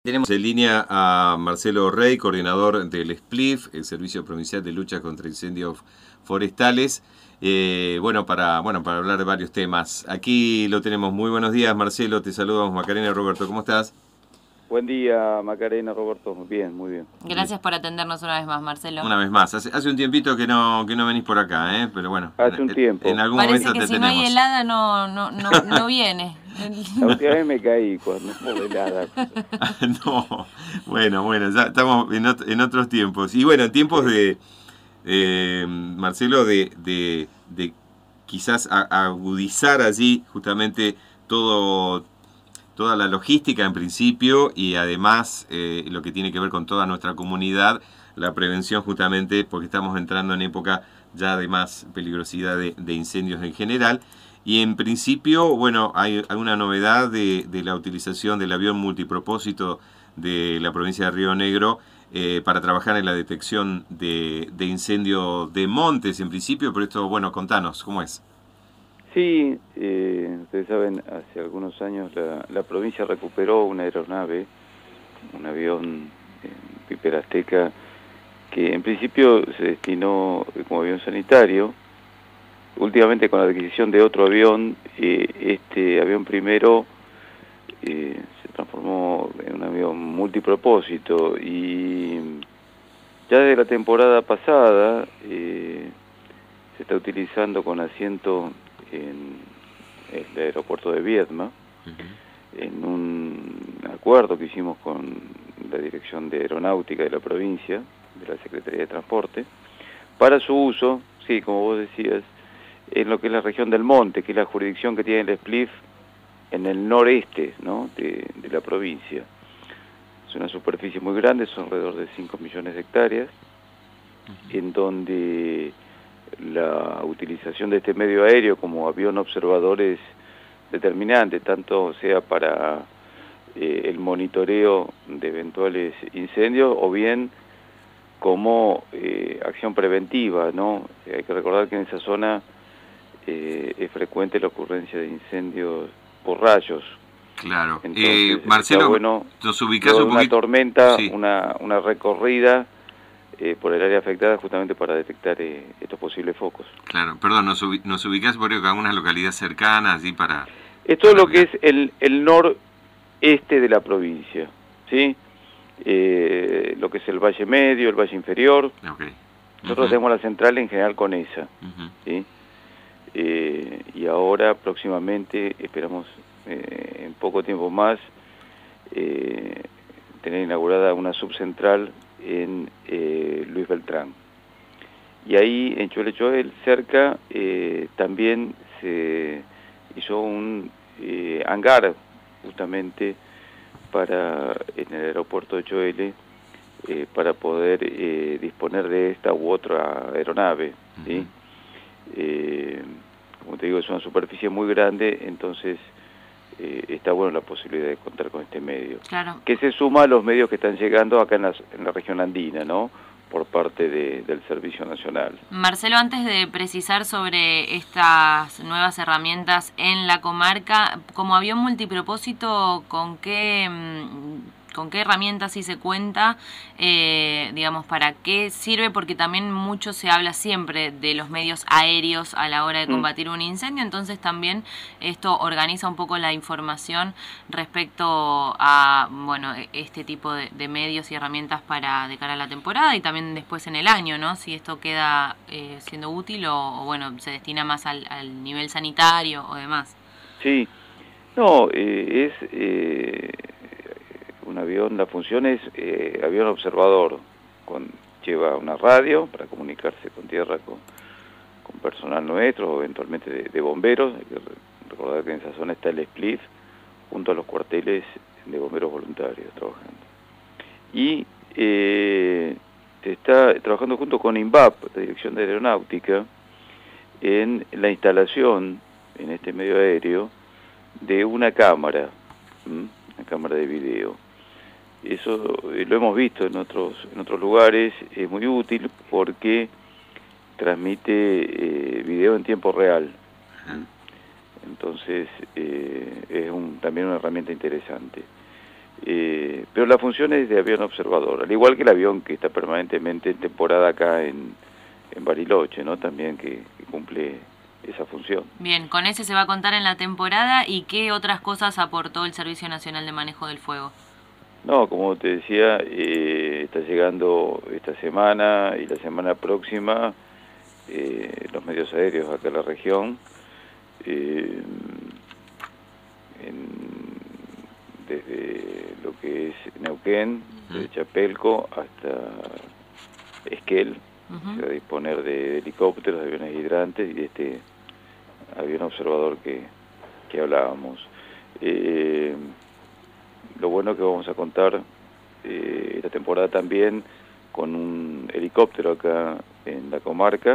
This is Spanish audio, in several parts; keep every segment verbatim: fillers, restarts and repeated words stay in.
Tenemos en línea a Marcelo Rey, coordinador del S P L I F, el Servicio Provincial de Lucha contra Incendios Forestales. Eh, bueno, para, bueno, para hablar de varios temas. Aquí lo tenemos. Muy buenos días, Marcelo. Te saludamos, Macarena y Roberto. ¿Cómo estás? Buen día, Macarena, Roberto. Bien, muy bien. Gracias por atendernos una vez más, Marcelo. Una vez más. Hace, hace un tiempito que no, que no venís por acá, ¿eh? Pero bueno, Hace un en, en tiempo. algún Parece momento que te si tenemos. no hay helada no, no, no, no viene. La última vez me caí cuando por helada. No, bueno, bueno, ya estamos en, ot en otros tiempos. Y bueno, en tiempos de, eh, Marcelo, de, de, de quizás a, agudizar allí justamente todo, toda la logística en principio y además eh, lo que tiene que ver con toda nuestra comunidad, la prevención justamente porque estamos entrando en época ya de más peligrosidad de, de incendios en general. Y en principio, bueno, hay alguna novedad de, de la utilización del avión multipropósito de la provincia de Río Negro eh, para trabajar en la detección de, de incendios de montes en principio, pero esto, bueno, contanos, ¿cómo es? Sí, eh, ustedes saben, hace algunos años la, la provincia recuperó una aeronave, un avión en Piper Azteca, que en principio se destinó como avión sanitario. Últimamente con la adquisición de otro avión, eh, este avión primero eh, se transformó en un avión multipropósito y ya desde la temporada pasada eh, se está utilizando con asiento en el aeropuerto de Viedma, uh-huh. en un acuerdo que hicimos con la Dirección de Aeronáutica de la provincia, de la Secretaría de Transporte, para su uso, sí, como vos decías, en lo que es la región del Monte, que es la jurisdicción que tiene el S P L I F en el noreste, ¿no?, de, de la provincia. Es una superficie muy grande, son alrededor de cinco millones de hectáreas, uh-huh. en donde la utilización de este medio aéreo como avión observador es determinante, tanto sea para eh, el monitoreo de eventuales incendios o bien como eh, acción preventiva, ¿no? Hay que recordar que en esa zona eh, es frecuente la ocurrencia de incendios por rayos. Claro. Entonces, eh, Marcelo, bueno, nos ubicás un una poquito... tormenta, sí. una, una recorrida eh, por el área afectada justamente para detectar eh, estos posibles focos. Claro, perdón, nos, ubi nos ubicás por algunas localidades cercanas y para... Esto es para lo que es el, el noreste de la provincia, ¿sí? Eh, lo que es el Valle Medio, el Valle Inferior. Okay. Nosotros uh-huh. tenemos la central en general con esa, uh-huh. ¿sí? Eh, y ahora próximamente esperamos eh, en poco tiempo más eh, tener inaugurada una subcentral en eh, Luis Beltrán. Y ahí en Cholechoel, cerca, eh, también se hizo un eh, hangar justamente para en el aeropuerto de Choele eh, para poder eh, disponer de esta u otra aeronave, ¿sí? Uh-huh. eh, como te digo, es una superficie muy grande, entonces eh, está bueno la posibilidad de contar con este medio. Claro. Que se suma a los medios que están llegando acá en la, en la región andina, ¿no?, por parte de, del Servicio Nacional. Marcelo, antes de precisar sobre estas nuevas herramientas en la comarca, como avión multipropósito, ¿con qué, con qué herramientas sí se cuenta? Eh, digamos, ¿para qué sirve? Porque también mucho se habla siempre de los medios aéreos a la hora de combatir mm. un incendio, entonces también esto organiza un poco la información respecto a, bueno, este tipo de, de medios y herramientas para de cara a la temporada y también después en el año, ¿no? Si esto queda eh, siendo útil o, o, bueno, se destina más al, al nivel sanitario o demás. Sí, no, eh, es eh, un avión, la función es eh, avión observador, con, lleva una radio para comunicarse con tierra, con, con personal nuestro, o eventualmente de, de bomberos. Hay que recordar que en esa zona está el S P L I F, junto a los cuarteles de bomberos voluntarios trabajando. Y eh, está trabajando junto con INVAP, la Dirección de Aeronáutica, en la instalación en este medio aéreo de una cámara, ¿m? una cámara de video. Eso eh, lo hemos visto en otros en otros lugares, es muy útil porque transmite eh, video en tiempo real. Entonces eh, es un, también una herramienta interesante. Eh, pero la función es de avión observador, al igual que el avión que está permanentemente en temporada acá en, en Bariloche, ¿no? También que, que cumple esa función. Bien, con ese se va a contar en la temporada. ¿Y qué otras cosas aportó el Servicio Nacional de Manejo del Fuego? No, como te decía, eh, está llegando esta semana y la semana próxima eh, los medios aéreos acá en la región, eh, en, desde lo que es Neuquén, desde Chapelco hasta Esquel, uh-huh. Se va a disponer de helicópteros, de aviones hidrantes y de este avión observador que, que hablábamos. Eh, lo bueno es que vamos a contar eh, esta temporada también con un helicóptero acá en la comarca,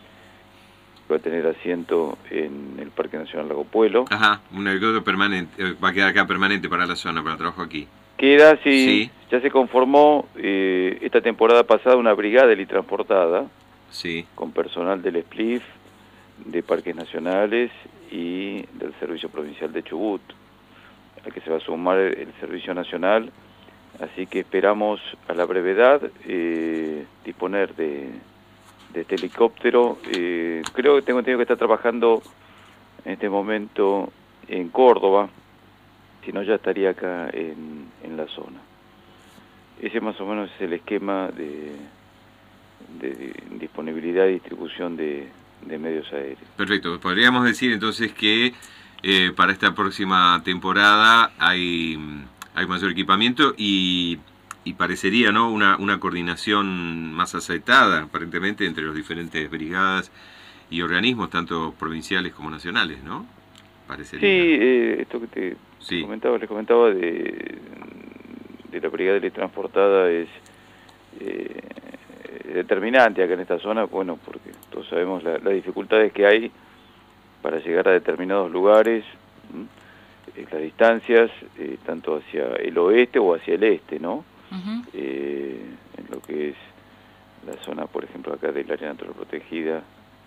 va a tener asiento en el Parque Nacional Lago Puelo. Ajá, un helicóptero permanente, va a quedar acá permanente para la zona, para el trabajo aquí. Queda, sí, sí. Ya se conformó eh, esta temporada pasada una brigada helitransportada, sí, con personal del S P L I F, de Parques Nacionales y del Servicio Provincial de Chubut, al que se va a sumar el, el Servicio Nacional, así que esperamos a la brevedad eh, disponer de, de este helicóptero. Eh, creo que tengo entendido que está trabajando en este momento en Córdoba, si no ya estaría acá en, en la zona. Ese más o menos es el esquema de, de, de disponibilidad y distribución de, de medios aéreos. Perfecto, podríamos decir entonces que eh, para esta próxima temporada hay, hay mayor equipamiento y, y parecería, ¿no?, una, una coordinación más acertada aparentemente entre los diferentes brigadas y organismos, tanto provinciales como nacionales, ¿no? Parecería. Sí, eh, esto que te, sí. te comentaba, les comentaba de, de la brigada teletransportada es eh, determinante acá en esta zona, bueno, porque todos sabemos la, las dificultades que hay para llegar a determinados lugares, eh, las distancias, eh, tanto hacia el oeste o hacia el este, ¿no? Uh-huh. eh, en lo que es la zona, por ejemplo, acá del área natural protegida,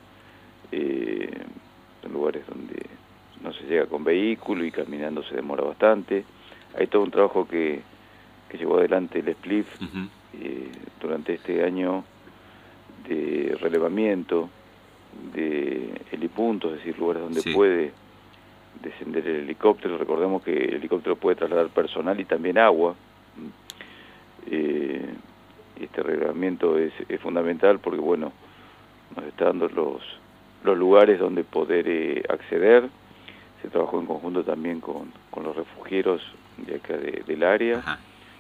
eh, son lugares donde no se llega con vehículo y caminando se demora bastante. Hay todo un trabajo que, que llevó adelante el S P L I F uh-huh. eh, durante este año de relevamiento de helipuntos, es decir, lugares donde sí. puede descender el helicóptero. Recordemos que el helicóptero puede trasladar personal y también agua. Eh, este relevamiento es, es fundamental porque, bueno, nos está dando los, los lugares donde poder eh, acceder. Se trabajó en conjunto también con, con los refugieros de acá de, del área.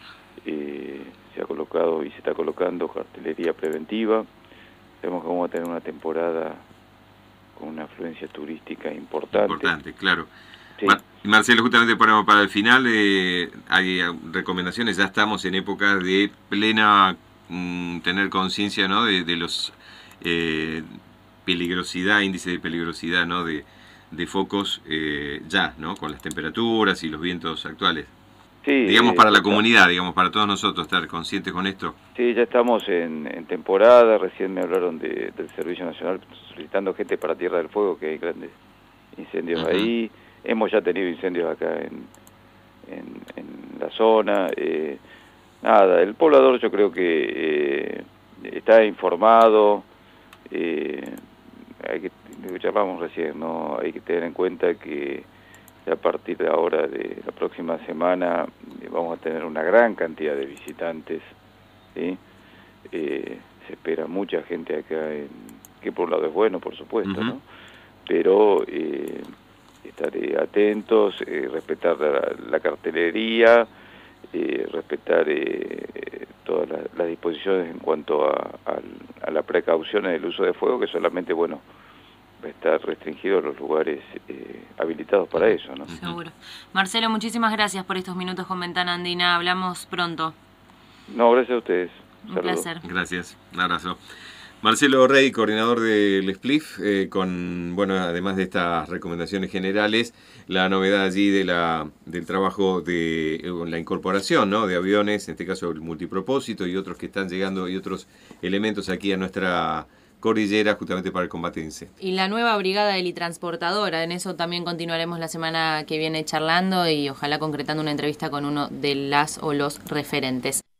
Eh, se ha colocado y se está colocando cartelería preventiva. Sabemos que vamos a tener una temporada con una afluencia turística importante. Importante, claro. Sí. Mar Marcelo, justamente para, para el final, eh, hay recomendaciones, ya estamos en época de plena, mmm, tener conciencia, ¿no?, de, de los eh, peligrosidad, índice de peligrosidad, ¿no?, de, de focos eh, ya, ¿no?, con las temperaturas y los vientos actuales. Sí, digamos para eh, la comunidad, digamos para todos nosotros, estar conscientes con esto. Sí, ya estamos en, en temporada, recién me hablaron de, del Servicio Nacional solicitando gente para Tierra del Fuego, que hay grandes incendios uh-huh. ahí. Hemos ya tenido incendios acá en, en, en la zona. Eh, nada, el poblador yo creo que eh, está informado, eh, hay que, lo que charlamos recién, ¿no? Hay que tener en cuenta que a partir de ahora, de la próxima semana, vamos a tener una gran cantidad de visitantes, ¿sí? Eh, se espera mucha gente acá, en, que por un lado es bueno, por supuesto, uh-huh. ¿no? Pero eh, estar eh, atentos, eh, respetar la, la cartelería, eh, respetar eh, todas las, las disposiciones en cuanto a, a, a la precaución en el uso de fuego, que solamente, bueno, va a estar restringido a los lugares eh, habilitados para eso, ¿no? Seguro. Marcelo, muchísimas gracias por estos minutos con Ventana Andina. Hablamos pronto. No, gracias a ustedes. Un Saludos. placer. Gracias. Un abrazo. Marcelo Rey, coordinador del S P L I F, eh, con, bueno, además de estas recomendaciones generales, la novedad allí de la del trabajo de eh, la incorporación, ¿no?, de aviones, en este caso el multipropósito y otros que están llegando y otros elementos aquí a nuestra cordillera justamente para el combate de incendios. Y la nueva brigada helitransportadora, en eso también continuaremos la semana que viene charlando y ojalá concretando una entrevista con uno de las o los referentes.